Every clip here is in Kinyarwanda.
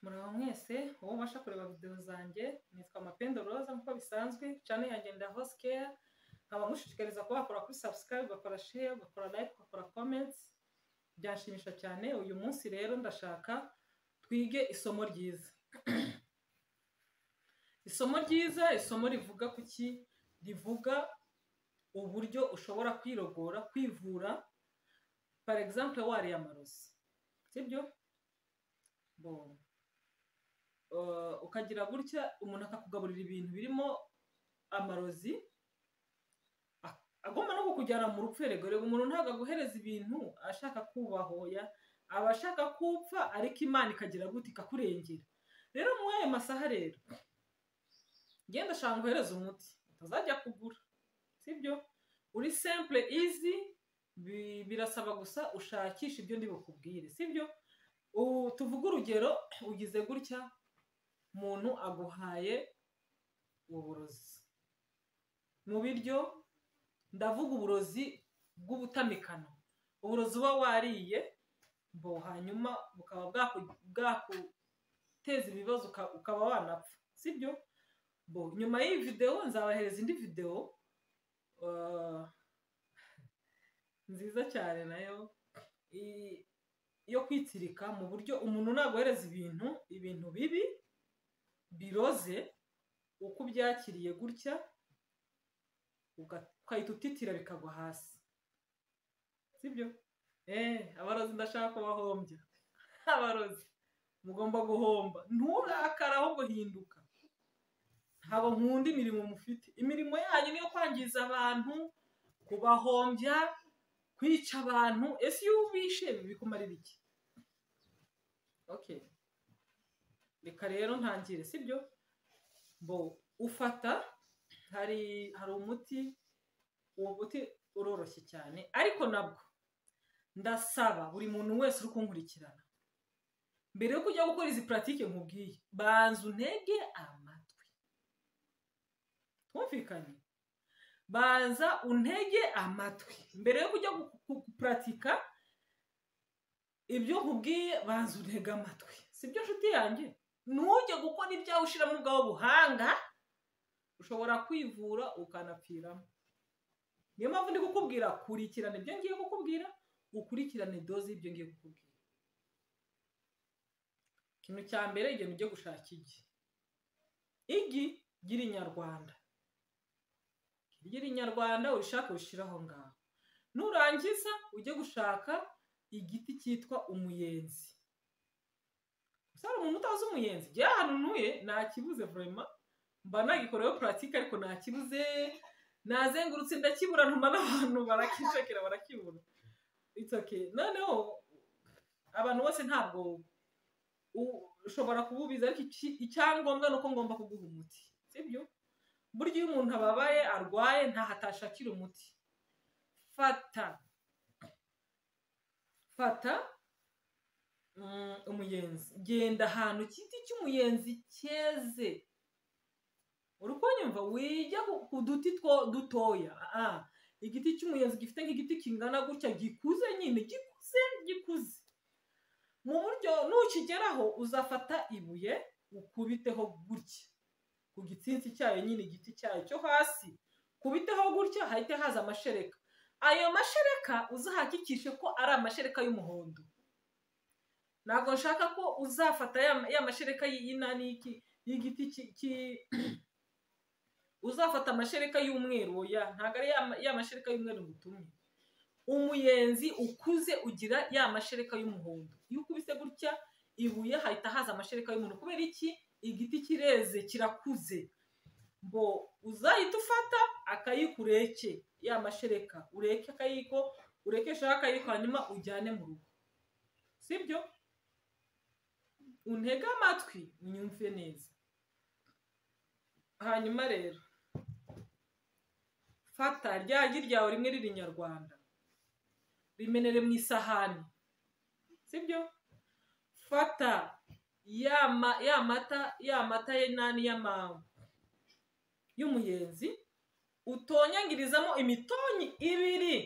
Muraho mwese uwo ubasha kureba video zanjye nitwa Mapendo Roza nkuko bisanzwe channel yanjye nda host care nkaba mushishikariza kuba wakora kuri subscribe ugakora share ugakora like ugakora comments byashimisha cyane. Uyu munsi rero ndashaka twige isomo ryiza isomo rivuga kuki rivuga uburyo ushobora kwirogora kwivura par exemple wari amarozi sibyo bon ukagira gutya umuntu akakugaburira ibintu birimo amarozi agomba no kukujyana mu rupfu. Rero umuntu ntago aguhereza ibintu ashaka kubahoya abashaka kupfa ariko Imana ikagira gute ikakurengera. Rero mu aya masaha rero genda shanga guhereza umuti utazajya kugura sibyo, uri simple easy, birasaba gusa ushakisha ibyo ndi bukubwire sibyo. Tuvuga urugero ugize gutya umuntu aguhaye uburozi mu biryo, ndavuga uburozi bw'ubutamikano, uburozi uba wariye bo hanyuma bukaba bwakuteza ibibazo ukaba wanapfa sibyo. Bo nyuma y'iyi video nzabahereza indi video nziza cyane nayo yo kwitsirika mu buryo umuntu naguhereza ibintu bibi biroze uko byakiriye gutya ukahita utitira bikagwa hasi sibyo. Abarozi ndashaka bahombya, abarozi mugomba guhomba, nturakara aho guhinduka. Ntabwo nkunda imirimo mufite, imirimo yanyu niyo kwangiza abantu, kubahombya, kwica abantu. Ese iyo ubishe bikumarira iki? Okay, reka rero ntangire sibyo. Bo ufata hari umuti, uwo muti uroroshye cyane ariko nabwo ndasaba buri muntu wese uri kunkurikirana mbere yo kujya gukora izi pratique nkubwiye banza untege amatwi. Twumvikanye? Banza untege amatwi mbere yo kujya gupratika ibyo nkubwiye, banza untege amatwi sibyo nshuti yanjye. Nujye gukora ibyawe ushiramo ubwawe buhanga ushobora kwivura ukanapfiramo. Niyo mpamvu ndi kukubwira kurikirana ibyo ngiye kukubwira, ukurikirane doze y'ibyo ngiye kukubwira. Ikintu cya mbere igihe ujye gushaka igi gira inyarwanda, gira inyarwanda urishaka ushiraho ngaho. Nurangiza ujye gushaka igiti cyitwa umuyenzi. Usara umuntu utazi umuyenzi, jya hano ntuye nakibuze vraiment, mba nagikoreho pratique ariko nakibuze, nazengurutse ndakibura, ntuma n'abantu barakishakira barakibura. It's okay. Noneho abantu bose ntabwo ushobora kububiza ariko icyangombwa nuko ngomba kuguha umuti sibyo. Burya iyo umuntu ababaye arwaye ntahatashakira umuti. Fata umuyenzi, genda ahantu igiti cy'umuyenzi cyeze. Uri kunyumva? Wijya ku duti dutoya. Igiti cy'umuyenzi gifite nk'igiti kingana gutya gikuze, nyine gikuze mu buryo nukigeraho uzafata ibuye ukubiteho gutya ku gitsinsi cyayo, nyine igiti cyayo cyo hasi kubiteho gutya, hahite haza amashereka. Ayo mashereka uzahakikishe ko ari amashereka y'umuhondo. Ntabwo nshaka ko uzafata ya mashereka y'igiti uzafata amashereka y'umweru. Oya, ntabwo ari ya mashereka y'umweru ngutumye. Umuyenzi ukuze ugira ya mashereka y'umuhondo. Iyo ukubise gutya ibuye hahita haza amashereka y'umuhondo. Kubera iki? Igiti kireze kirakuze. Bo uzahita ufata akayikureke ya mashereka, ureke akayiko, urekesha akayiko, hanyuma ujyane mu rugo sibyo. Untege amatwi unyumve neza. Hanyuma rero fata rya gi ryawe rimwe riri inyarwanda, rimenere mu isahani sibyo. Fata ya mata y'umuyenzi utonyangirizamo imitonyi 2,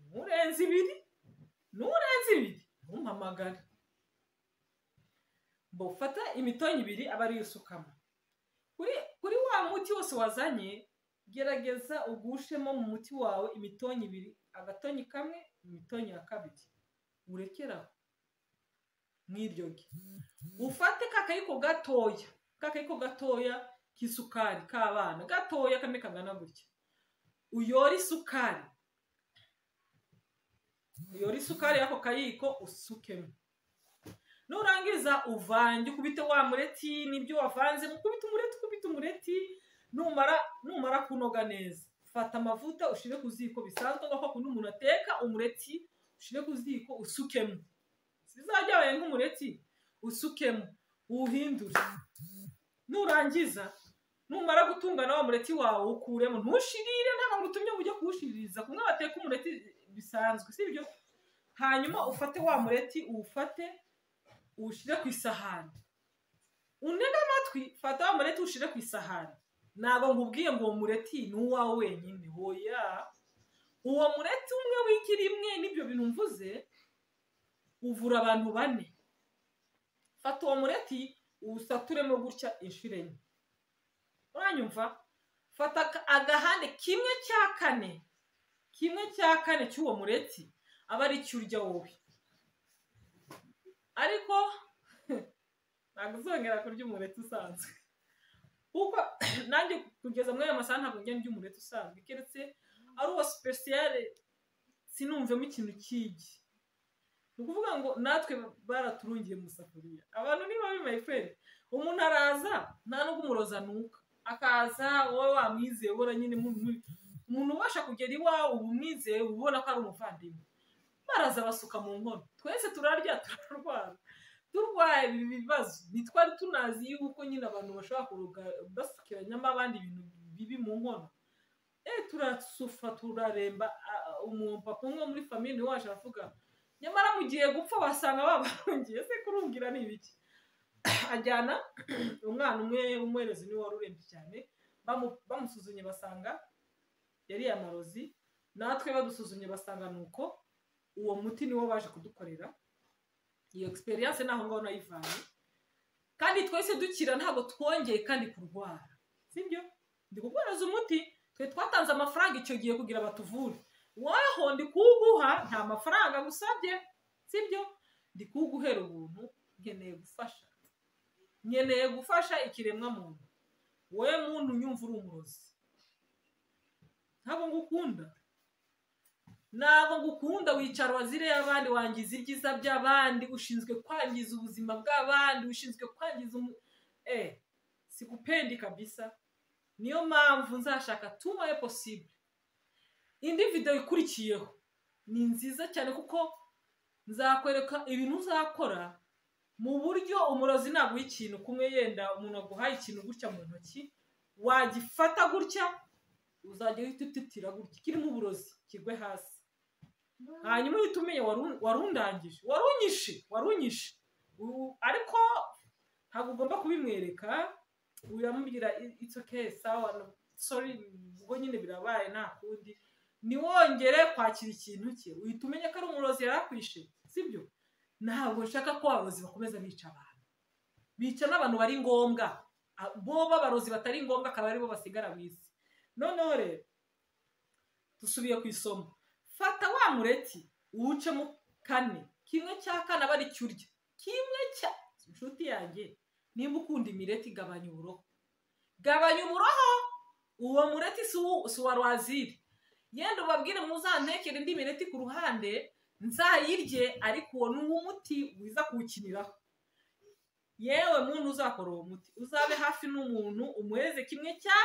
nurenze 2, ntumpamagare. Bo fata imitonyi ibiri aba ari isukamo. Kuri wa muti wose wazanye, gerageza ugushemo mu muti wawe imitonyi ibiri, agatonyi kamwe, imitonyi ya kabiri. Urekeraho mwiryoge. Ufate kakayiko gatoya k'isukari k'abana, gatoya kamwe kangana gutya. Uyore isukari yako kayiko usukemo. Nurangiza uvange, ukubite wa mureti n'ibyo wavanze, ukubite umureti, numara kunoga neza. Fata amavuta ushire ku ziko bisanzwe ngako kuno umuntu ateka umureti, ushire ku ziko usukemo. Sizajyaye nk'umureti, usukemo, uhindure. Nurangiza, numara gutungana wa mureti wawe ukuremo, ntushirire ntabwo utumye ujye kuwushiririza, kumwe bateka umureti bisanzwe, sibyo? Hanyuma ufate wa mureti, ushire ku isahani. Unega amatwi, fata wa mureti ushire ku isahani. Ntabwo ngubwiye ngo uwo mureti ni uwawe wenyine, hoya. Uwo mureti umwe w'ikirimwe n'ibyo bintu mvuze uvura abantu 4. Fata uwo mureti usaturemo gutya inshuro 4. Uranyumva? Fata agahande kimwe cya kane cy'uwo mureti aba ari cyo urya wowe. Ariko ntabwo uzongera kurya umureti usanzwe, kuko nanjye kugeza muri aya masaha ntabwo njya ndya umureti usanzwe, keretse ari uwa special sinumvemo ikintu kigi. Ni ukuvuga ngo natwe baraturungiye mu safuriya. Abantu ni babi my friend. Umuntu araza nta nubwo umuroza nuka, akaza wowe wamwizeye, ubona nyine umuntu ubasha kugera iwawe umwizeye, ubona ko ari umuvandimwe. Baraza basuka mu nkono, twese turarya turarwara, turwaye ibi bibazo. Nitwari tunazi yuko nyine abantu bashobora kuruga basukiranyamo abandi ibintu bibi mu nkono. Turasufa turaremba. Umupapa umwe muri famille waje avuga, nyamara mugiye gupfa wasanga babarungiye, se kurungira ni ibiki? Ajyana umwana umwe umwerezi ni wari urembye cyane, bamusuzumye basanga yari amarozi. Natwe badusuzumye basanga nuko uwo muti niwo baje kudukorera. Iyo experience naho ngaho nayivanye, kandi twese dukira, ntabwo twongeye kandi kurwara, sibyo? Ndi kuguhereza umuti, twe twatanze amafaranga icyo gihe kugira batuvure. Waho ndi kuguha nta mafaranga gusabye, sibyo? Ndi kuguhera ubuntu, nkeneye gufasha ikiremwa muntu. Wowe muntu unyumva uri umurozi, ntabwo ngukunda, wicara wazire y'abandi, wangiza ibyiza by'abandi, ushinzwe kwangiza ubuzima bw'abandi, ushinzwe kwangiza sikupendi kabisa. Niyo mpamvu nzashaka tumaye possible. Indi video ikurikiyeho ni nziza cyane, kuko nzakwereka ibintu uzakora mu buryo umurozi ntabwo ikintu kumwe, yenda umuntu aguhaye ikintu gutya mu ntoki, wagifata gutya uzajya uhitutira gutya kirimo uburozi kigwe hasi. Hanyuma uhitumenye warundangije, warunyishe. Ariko ntabwo ugomba kubimwereka, uramubwira it's okay, sawa, sorry, ubwo nyine birabaye nta kundi. Niwongere kwakira ikintu cye, uhitumenye ko ari umurozi yarakwishe, sibyo? Ntabwo nshaka ko abarozi bakomeza bica abantu. Bica n'abantu bari ngombwa, bo babarozi batari ngombwa akaba aribo basigara bisi. Noneho rero dusubiye ku isomo. Fata wa mureti uwucemo 4, kimwe cya 4 aba ari cyo urya. Inshuti yanjye, nimba ukunda imireti, gabanya uburoho. Uwo mureti si wa rwaziri. Yenda ubabwire muzantekere indi mireti ku ruhande nzayirye, ariko uwo ni umuti wiza kuwukiniraho. Yewe muntu uzakora uwo muti, uzabe hafi n'umuntu umuheze kimwe cya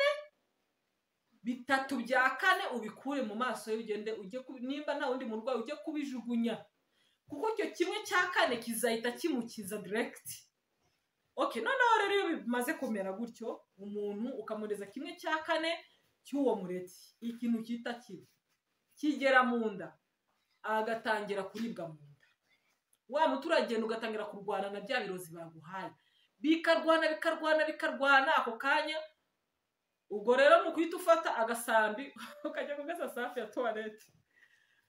4, 3 bya 4 ubikure mu maso ye, ugende ujye nimba nta wundi murwayi ujye kubijugunya, kuko icyo kimwe cya 4 kizahita kimukiza direct. Noneho rero iyo bimaze kumera gutyo, umuntu ukamureza kimwe cya 4 cy'uwo mureti, ikintu kita kigera mu nda, agatangira kuribwa mu nda. Wa muturagenda ugatangira kurwana na bya birozi baguhaye, bikarwana ako kanya. Ubwo rero mu kwita ufata agasambi ukajya kugasa safi ya toilette,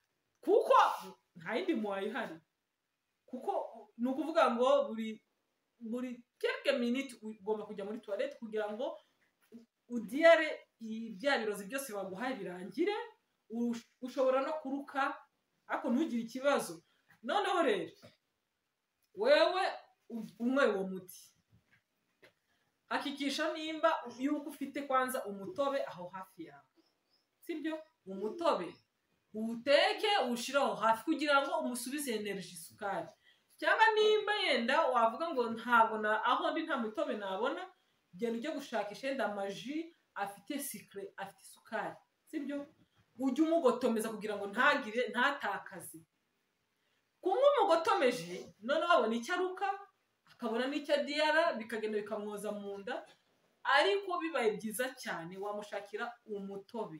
kuko nta yindi muwayi ihari. Kuko ni ukuvuga ngo buri quelques minutes ugomba kujya muri toilette kugira ngo udiyare ibya birozi byose baguhaye birangire. Ushobora no kuruka ariko ntugire ikibazo. Noneho rero wewe unywe uwo muti, hakikisha nimba yuko ufite kwanza umutobe aho hafi yawe, sibyo? Umutobe uteke ushiraho hafi kugira ngo umusubize energy isukari. Cyangwa nimba yenda wavuga ngo ntabwo aho ndi nta mutobe nabona, genda ujye gushakisha yenda amaji afite sucre, afite isukari, sibyo? Ujye umugotomeza kugira ngo ntatakaze. Kunywa umugotomeje noneho abona icyo aruka akabona n'icyo adiyara, bikagenda bikamwoza mu nda. Ariko bibaye byiza cyane wamushakira umutobe.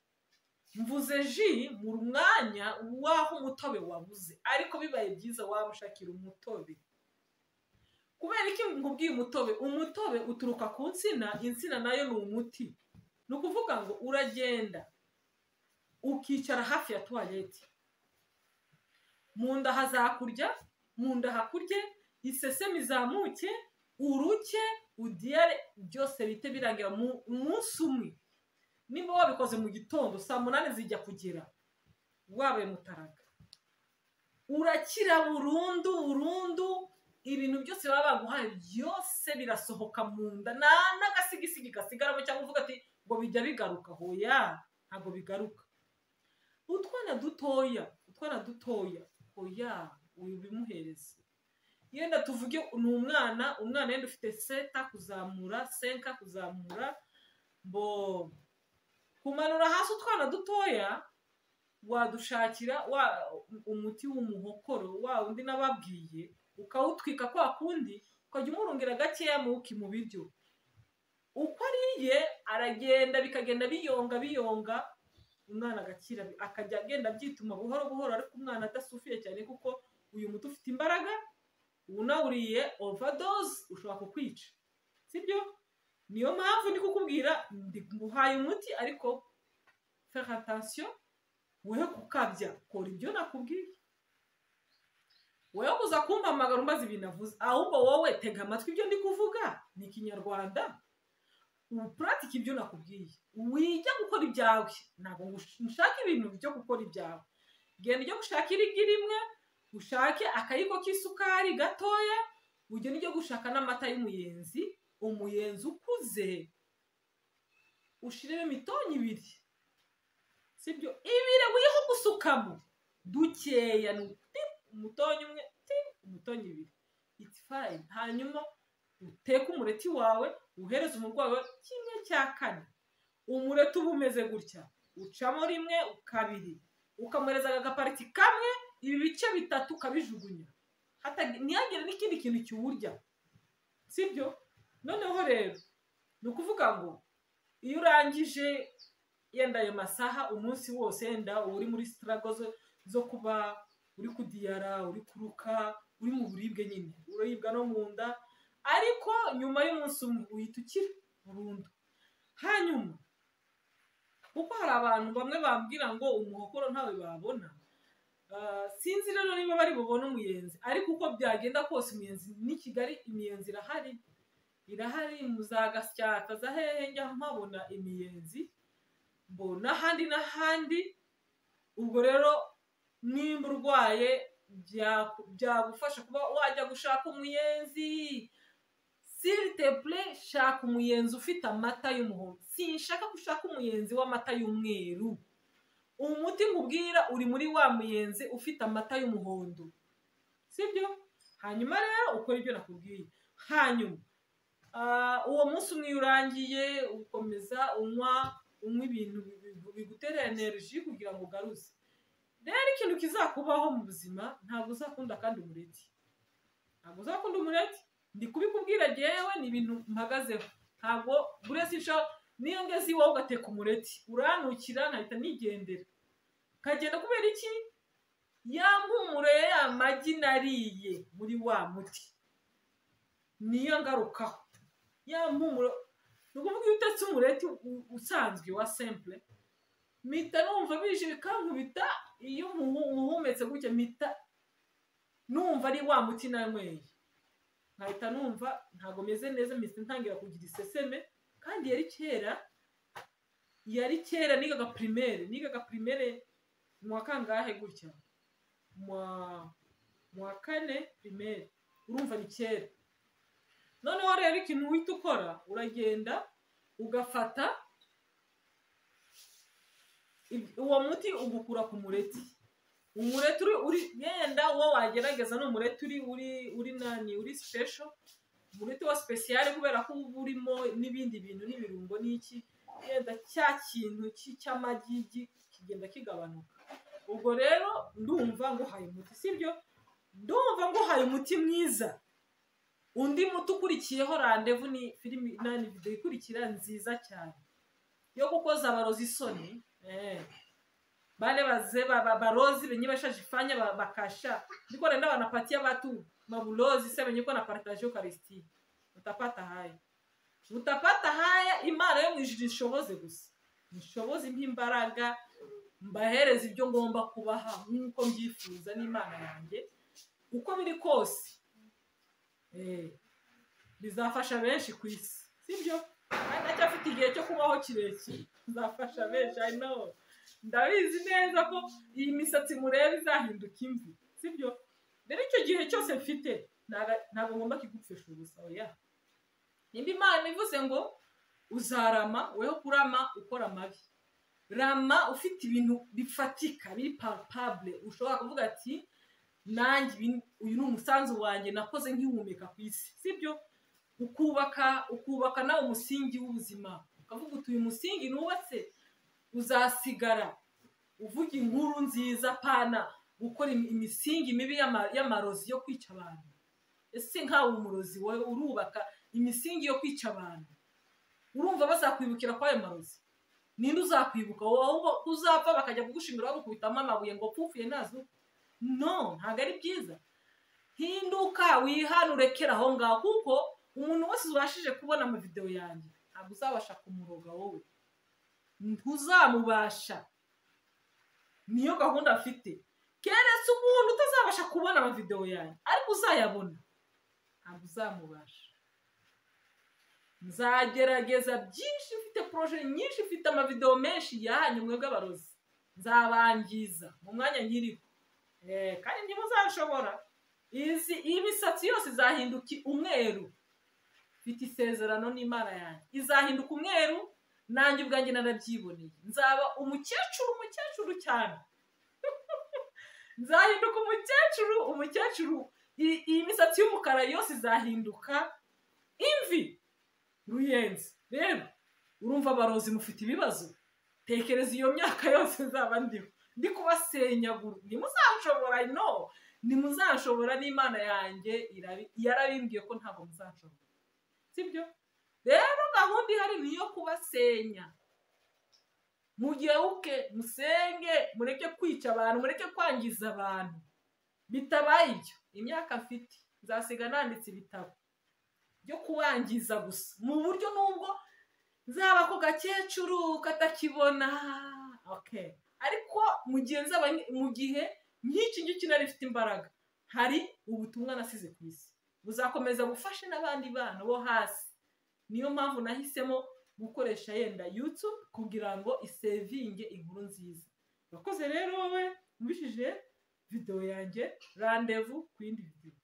Mvuze ji mu mwanya waho umutobe wabuze, ariko bibaye byiza wamushakira umutobe. Kubera iki ngubwiye umutobe? Umutobe uturuka ku nsina, insina nayo ni umuti. Ni ukuvuga ngo uragenda ukicara hafi ya toilette, mu nda hazakurya, mu nda hakurye, isesemi izamuke, uruke, udiyare, byose bite birangira mu munsi umwe. Nimba wabikoze mu gitondo saa 8 zijya kugera wabaye mutaraga, urakira burundu. Ibintu byose baba baguhaye byose birasohoka mu nda, n'agasigisigi gasigaramo. Cyangwa uvuga ati ngo bijya bigaruka, hoya ntabwo bigaruka. Utwana dutoya hoya uyu bimuhereza. Yenda tuvuge ni umwana yenda ufite 7 kuzamura, 5 kuzamura, bo kumanura hasi utwana dutoya wadushakira umuti w'umuhokoro wa undi nababwiye, ukawutwika kwa kundi, ukajya umurungira gakeya mu biryo. Uko ariye aragenda bikagenda biyonga, umwana agakira, akajya agenda byituma buhoro buhoro. Ariko umwana adasufiye cyane kuko uyu muti ufite imbaraga, unawuriye overdose ushobora kukwica, sibyo? Niyo mpamvu ndi kukubwira nguhaye umuti, ariko faire attention, wewe kukabya, kora ibyo nakubwiye. Wewe kuza kumpamagara umbaza ibintu navuze, ahubwo wowe tega amatwi ibyo ndi kuvuga, ni Kinyarwanda, upratike ibyo nakubwiye. Wijya gukora ibyawe, ntabwo nshaka ibintu byo gukora ibyawe. Genda ujye gushaka irigi rimwe, ushake akayiko k'isukari gatoya, ugende ujye gushaka n'amata y'umuyenzi, umuyenzi ukuze, ushiremo imitonyi 2, sibyo? Ibire wiho gusukamo dukeya, umutonyi umwe, umutonyi 2, it's fine. Hanyuma uteke umureti wawe, uhereze umurwayi wawe 1/4. Umureti uba umeze gutya, ucamo 1, 2, ukamuhereza agapariti kamwe, ibi bice 3 ukabijugunya, ntiyagire n'ikindi kintu cy'uburya, sibyo? Noneho rero ni ukuvuga ngo iyo urangije yenda ayo masaha umunsi wose, yenda uri muri struggle zo kuba uri kudiyara, uri kuruka, uri mu buribwe nyine, uribwa no mu nda, ariko nyuma y'umunsi umwe uhita ukira burundu. Hanyuma kuko hari abantu bamwe bambwira ngo umuhokoro ntawe babona, sinzi rero niba bari bubone umuyenzi, ariko uko byagenda kose umuyenzi ni Kigali, imiyenzi irahari muzagashyaka za hehe njya mpabona imiyenzi, mbona n'ahandi. Ubwo rero nimba urwaye byagufasha kuba wajya gushaka umuyenzi, s'il te plaît, shaka umuyenzi ufite amata y'umuhondo. Sinshaka gushaka umuyenzi w'amata y'umweru. Umuti nkubwira uri muri wa muyenzi ufite amata y'umuhondo, sibyo? Hanyuma rero ukora ibyo nakubwiye. Hanyuma uwo munsi umwe urangiye, ukomeza unywa ibintu bigutera energy kugira ngo ugaruze. Rero ikintu kizakubaho mu buzima, ntabwo uzakunda kandi umureti, ntabwo uzakunda umureti. Ndi kubikubwira jewe ni ibintu mpagazeho. Ntabwo buresi sho niyo ngeze iwawe ugateka umureti, uranukira nahita nigendera, kagenda kubera iki? Yampumure y'amagi nariye muri wa muti niyo ngarukaho. Yampumure nukuvuga iyo utetse umureti usanzwe wa simple, mita numva bije bikankubita. Iyo muhumetse gutya mita numva ari wa muti nanyweye. nkahita numva ntago meze neza, mpise ntangira kugira iseseme. Kandi yari kera nigaga primaire mu wa kangahe gutya, mu wa kane primaire, urumva ni kera. Noneho rero ikintu uhita ukora, uragenda ugafata uwo muti ugukura ku mureti. Umureti uri yenda uwo wagerageza no mureti uri special, umureti wa special kubera ko urimo n'ibindi bintu n'ibirungo n'iki, yenda cya kintu cy'amagigi kigenda kigabanuka. Ubwo rero ndumva ngo haye umuti, sibyo? Ndumva ngo haye umuti mwiza. Undi muti ukurikiyeho randevu ni filimi nani video ikurikira nziza cyane yo gukoza abarozi isoni. Bale bazee barozi benye bashajifanya bakasha niko renda wanapatia watu mabulozi sasa benye ko na partage Eucharistie. Utapata haya Imana yo mwijuru ishoboze gusa, nishoboze imp'imbaraga mbahereza ibyo ngomba kubaha nkuko mbyifuza n'Imana yanjye uko biri kose. Bizafasha benshi ku isi, sibyo? Kandi afite igihe cyo kubaho kirekire, bizafasha benshi. I know, ndabizi neza ko iyi misatsi mureba izahinduka imvi, sibyo? Rero icyo gihe cyose mfite ntabwo ngomba kigupfesha ubusa. Oya, nimba Imana ivuze ngo uzarama, weho kurama ukora amabi, rama ufite ibintu bifatika biri palpable, ushobora kuvuga ati nanjye uyu ni umusanzu wanjye nakoze nkihumeka ku isi, sibyo? Ukubaka nawe umusingi w'ubuzima, ukavuga uti uyu musingi nubatse uzasigara uvuga inkuru nziza, pana gukora imisingi mibi y'amarozi yo kwica abantu. Ese nkawe umurozi wowe urubaka imisingi yo kwica abantu, urumva bazakwibukira kwa ayo marozi? Ninde uzakwibuka? Wowe uzapfa bakajya kugushingira bagukubitamo amabuye ngo pfufuye nazo? No, ntabwo ari byiza. Hinduka wihanurekera aho ngaho, kuko umuntu wese ubashije kubona ama video yanjye ntabwo uzabasha kumuroga wowe, ntuzamubasha. Niyo gahunda afite. Keretse umuntu utazabasha kubona ama video yanjye ariko uzayabona, ntabwo uzamubasha. Nzagerageza byinshi, mfite projet nyinshi, mfite ama video menshi yanyu mwebwe abarozi, nzabangiza mu mwanya nkiriho. Kandi ntimuzashobora. Iyi misatsi yose izahinduka umweru, mfite isezerano n'Imana yanjye, izahinduka umweru. Nanjye ubwanjye narabyiboneye, nzaba umukecuru cyane. Nzahinduka umukecuru. Iyi misatsi y'umukara yose izahinduka imvi ruyenzi. Rero urumva abarozi mufite ibibazo, tekereza iyo myaka yose nzaba ndi kubasenyagura. Ntimuzashobora, no, ntimuzashobora. n'Imana yanjye yarabimbwiye ko ntabwo muzashobora, sibyo? Rero gahunda ihari niyo kubasenya. Mugeuke, musenge, mureke kwica abantu, mureke kwangiza abantu. Bitabaye ibyo, imyaka mfite nzasiga nanditse ibitabo byo kubangiza gusa, mu buryo nubwo nzaba ko gakecuru katakibona. Okay, ariko mu gihe nk'iki ngiki nari mfite imbaraga, hari ubutumwa nasize ku isi buzakomeza gufasha n'abandi bana bo hasi. Niyo mpamvu nahisemo gukoresha yenda YouTube kugira ngo isevinge inkuru nziza. Bakoze rero wowe mbishije video yanjye, randevu ku yindi video.